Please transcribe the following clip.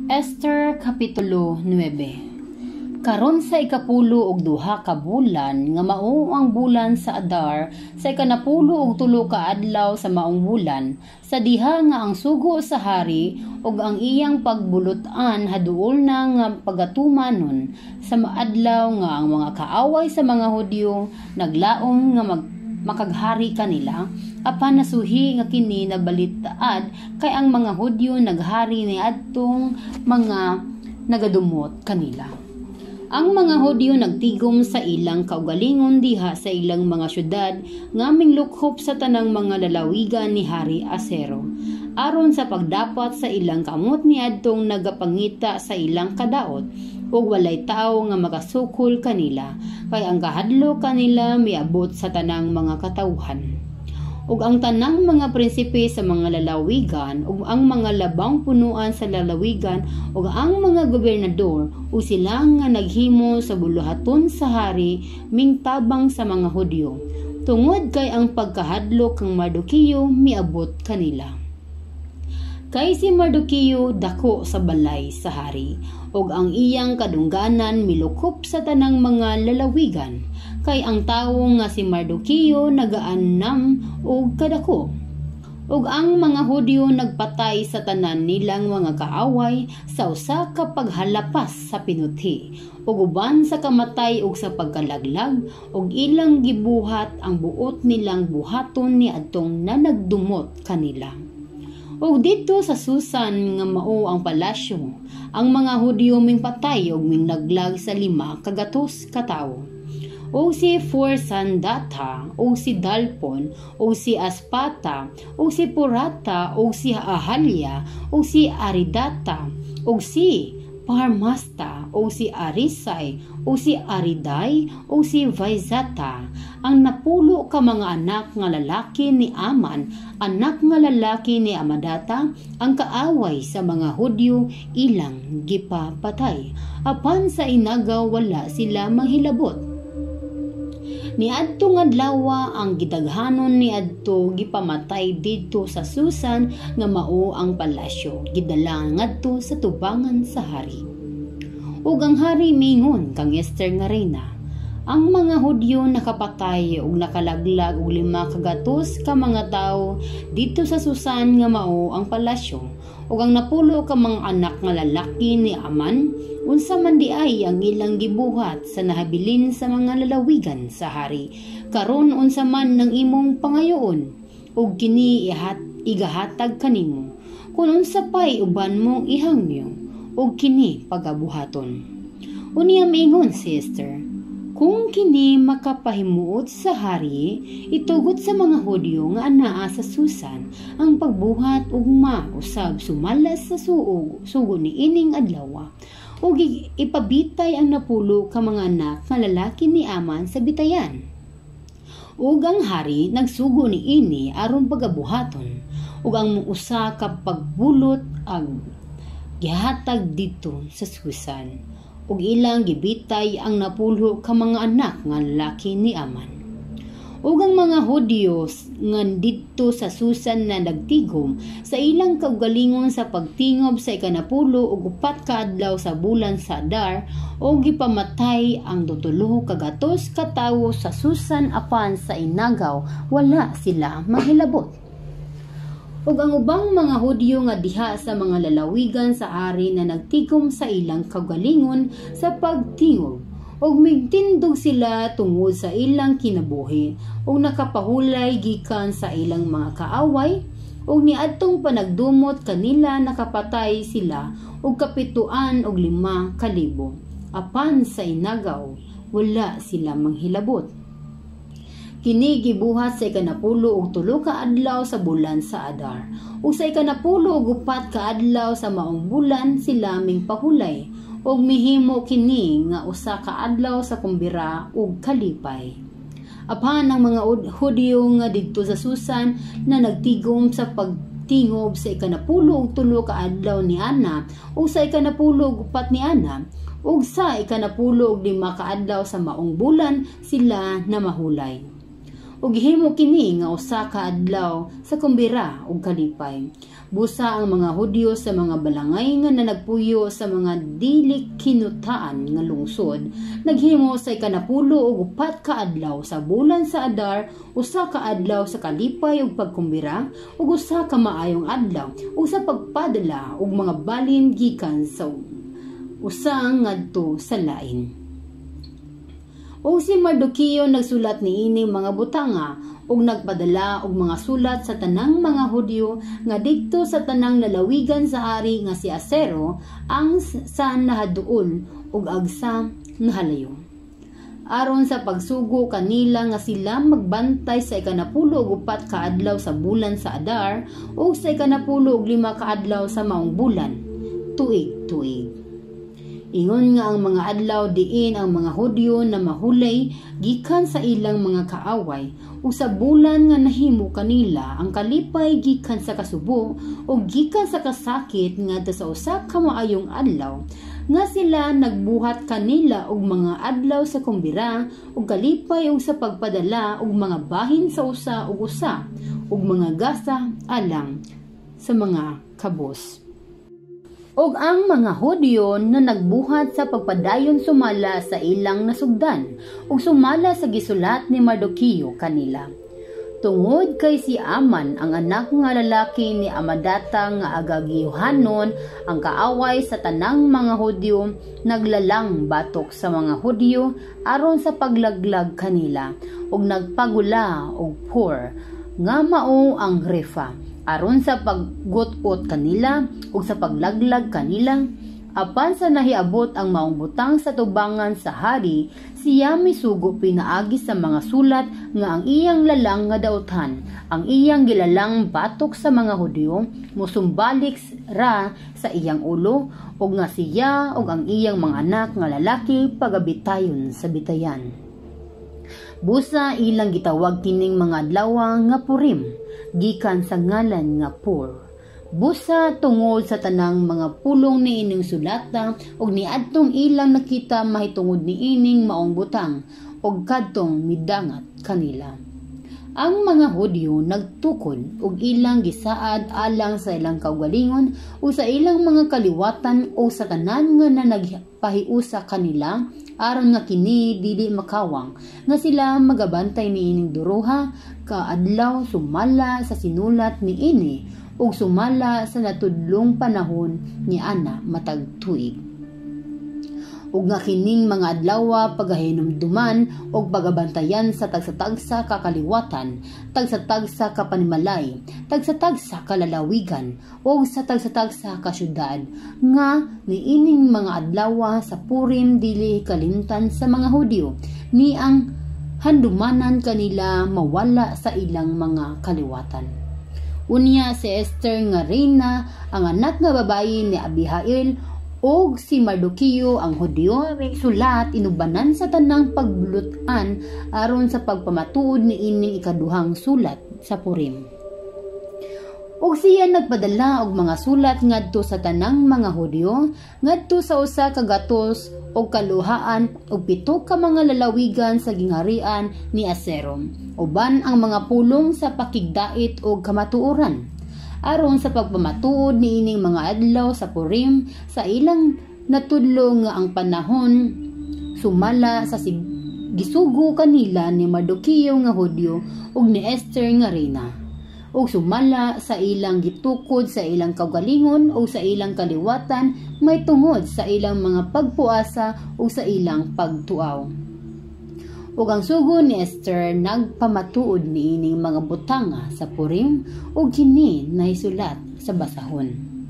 Esther Kapitulo 9. Karon sa ikapulo og duha ka bulan nga mao ang bulan sa Adar, sa ikanapulo og tulo ka adlaw sa maong bulan, sa diha nga ang sugo sa hari ug ang iyang pagbulutan haduol na nga pagatumanon sa maadlaw nga ang mga kaaway sa mga Hudyo naglaom nga makaghari kanila, apan nasuhi nga kini nabalitaad kay ang mga Hudyo naghari ni adtong mga nagadumot kanila. Ang mga Hudyo nagtigom sa ilang kaugalingon diha sa ilang mga syudad nga minglukhop sa tanang mga lalawigan ni Hari Asero, aron sa pagdapat sa ilang kamot ni adtong nagapangita sa ilang kadaot, ug walay tawo nga makasukol kanila, kay ang kahadlo kanila miabot sa tanang mga katawhan. Ug ang tanang mga prinsipe sa mga lalawigan, ug ang mga labang punuan sa lalawigan, ug ang mga gobernador, ug sila nga naghimo sa buluhaton sa hari mingtabang sa mga Hudyo, tungod kay ang pagkahadlok kang Mardoqueo miabot kanila. Kay si Mardoqueo dako sa balay sa hari, ug ang iyang kadungganan milukop sa tanang mga lalawigan, kay ang tawo nga si Mardoqueo nagaannam og kadako. Ug ang mga Hudyo nagpatay sa tanan nilang mga kaaway sa usa ka paghalapas sa pinuthi, ug uban sa kamatay ug sa pagkalaglag, ug ilang gibuhat ang buot nilang buhaton ni adtong nanagdumot kanila. Ug dito sa Susan nga mao ang palasyo, ang mga Hudyo mingpatay ug minglaglag sa 5 kagatos ka tawo. O si Forsandata, o si Dalpon, o si Aspata, o si Purata, o si Ahalia, o si Aridata, o si Parmasta, o si Arisay, o si Ariday, o si Vaizata, ang napulo ka mga anak nga lalaki ni Aman, anak nga lalaki ni Amadata, ang kaaway sa mga Hudyo ilang gipapatay. Apan sa inagaw wala sila manghilabot. Ni adto nga adlaw ang gidaghanon ni adto gipamatay dito sa Susan nga mao ang palasyo, gidala ngadto sa tubangan sa hari. Ug ang hari mingon kang Esther nga reyna, ang mga Hudyo nakapatay ug nakalaglag og 5 kagatos ka mga tawo dito sa Susan nga mao ang palasyo, ug ang napulo ka mga anak nga lalaki ni Aman, unsa man di ay ang ilang gibuhat sa nahabilin sa mga lalawigan sa hari, karon unsa man nang imong pangayoon, ug kini igahatag kanimo, kun unsa pay uban mong ihangyo, ug kini pagabuhaton. Unya miingon si Esther, kung kini makapahimuot sa hari, itugot sa mga Hudyo nga anaa sa Susan ang pagbuhat ug mausab sumalas sa sugo ni ining adlaw, ug ipabitay ang napulo ka mga anak nga lalaki ni Aman sa bitayan. Ug ang hari nagsugo ni ini aron pagabuhaton, ug ang usa ka pagbulot ang gihatag dito sa Susan, ug ilang gibitay ang napulo ka mga anak nga lalaki ni Aman. Ug ang mga Hudyo nga dito sa Susan na nagtigom sa ilang kaugalingon sa pagtingob sa ikanapulo ug 4 ka adlaw sa bulan sa Adar, ug gipamatay ang 2 kagatos ka tawo sa Susan, apan sa inagaw wala sila mahilabot. Ug ang ubang mga Hudyo nga diha sa mga lalawigan sa hari na nagtigom sa ilang kaugalingon sa pagtingob, ug migtindog sila tungod sa ilang kinabuhi, ug nakapahulay gikan sa ilang mga kaaway, ug niadtong panagdumot kanila nakapatay sila og 7 og 5,000, apan sa inagaw wala sila manghilabot. Kini gibuhat sa ikanapulo og 3 ka adlaw sa bulan sa Adar, ug sa ikanapulo og 4 ka adlaw sa maong bulan sila mingpahulay, ug mihimo kini nga usa ka adlaw sa kumbira ug kalipay. Apan ang mga Hudyo nga didto sa Susan na nagtigom sa pagtingob sa ikanapulo og 3 ka adlaw ni Ana, ug sa ikanapulo og 4 ni Ana, ug sa ikanapulo og 5 ka adlaw sa maong bulan sila namahulay. ug gihimo kini nga usa ka adlaw sa kumbira ug kalipay. Busa ang mga Hudyo sa mga balangay nga nagpuyo sa mga dili kinutaan nga lungsod, naghimo sa ikanapulo og 4 ka adlaw sa bulan sa Adar, 1 ka adlaw sa kalipay ug pagkumbira, ug 1 ka maayong adlaw ug sa pagpadala og mga balin gikan sa usang ngadto sa lain. O si Mardoqueo nagsulat niini mga butanga ug nagpadala og mga sulat sa tanang mga Hudyo nga didto sa tanang lalawigan sa hari nga si Asero ang sa nahaduol ug agsa nahalayo. Aron sa pagsugo kanila nga sila magbantay sa ikanapulo ug 4 ka adlaw sa bulan sa Adar ug sa ikanapulo ug 5 ka adlaw sa maong bulan, tuig-tuig. Ingon nga ang mga adlaw diin ang mga Hudyo na mahulay gikan sa ilang mga kaaway ug sa bulan nga nahimo kanila ang kalipay gikan sa kasubo o gikan sa kasakit ngadto sa usa ka maayong adlaw nga sila nagbuhat kanila og mga adlaw sa kumbira ug kalipay ug sa pagpadala og mga bahin sa usa ug usa ug mga gasa alang sa mga kabos. Og ang mga Hudyo na nagbuhat sa pagpadayon sumala sa ilang nasugdan ug sumala sa gisulat ni Mardoqueo kanila. Tungod kay si Aman ang anak nga lalaki ni Amadata nga agagihanon ang kaaway sa tanang mga Hudyo, naglalang batok sa mga Hudyo aron sa paglaglag kanila ug nagpagula og Pur nga mao ang Refa aron sa paggut-ut kanila ug sa paglaglag kanila. Apan sa nahiabot ang maong butang sa tubangan sa hari, siya misugo pinaagi sa mga sulat nga ang iyang lalang nga daotan, ang iyang gilalang batok sa mga Hudyo, musumbalik ra sa iyang ulo ug nga siya ug ang iyang mga anak nga lalaki pagabitayon sa bitayan. Busa ilang gitawag kining mga adlaw nga Purim, gikan sa ngalan nga Pur. Busa tungod sa tanang mga pulong ni ining sulata ug niadtong ilang nakita mahitungod ni ining maong butang ug kadtong midangat kanila. Ang mga Hudyo nagtukod ug ilang gisaad alang sa ilang kaugalingon o sa ilang mga kaliwatan o sa tanan nga nagpahiusa kanila aron nga kini dili makawang nga sila magabantay ni ining duruha ka adlaw sumala sa sinulat ni ini ug sumala sa natudlong panahon ni ana matag tuig. Ug nga kining mga adlaw pagahinumduman ug pagabantayan sa tagsa-tagsa ka kaliwatan, tagsa-tagsa ka panimalay, tagsa-tagsa ka lalawigan ug sa tagsa-tagsa ka syudad nga niining mga adlaw sa Purim dili kalimtan sa mga Hudyo ni ang handumanan kanila mawala sa ilang mga kaliwatan. Unya si Esther nga reyna ang anak nga babayi ni Abihail og si Mardoqueo ang Hudyo sulat inubanan sa tanang pagbulutan aron sa pagpamatuod ni ining ikaduhang sulat sa Purim. Og siya nagpadala og mga sulat ngadto sa tanang mga Hudyo ngadto sa usa ka gatos og kaluhaan og 7 ka mga lalawigan sa gingharian ni Asero, uban ang mga pulong sa pakigdait og kamatuoran aron sa pagpamatuod ni ining mga adlaw sa Purim sa ilang natudlo nga ang panahon sumala sa gisugo kanila ni Mardoqueo nga Hudyo ug ni Esther nga reyna ug sumala sa ilang gitukod sa ilang kaugalingon o sa ilang kaliwatan may tungod sa ilang mga pagpuasa o sa ilang pagtuaw. Ug ang sugo ni Esther nagpamatuod ni ining mga butanga sa Purim ug kini naisulat sa basahon.